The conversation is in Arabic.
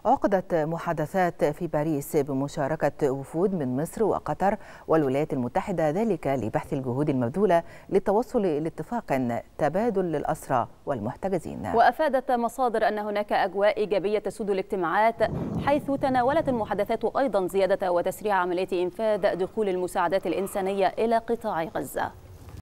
عقدت محادثات في باريس بمشاركة وفود من مصر وقطر والولايات المتحدة، ذلك لبحث الجهود المبذولة للتوصل لاتفاق تبادل للأسرى والمحتجزين. وأفادت مصادر أن هناك أجواء إيجابية تسود الاجتماعات، حيث تناولت المحادثات أيضا زيادة وتسريع عملية إنفاذ دخول المساعدات الإنسانية إلى قطاع غزة.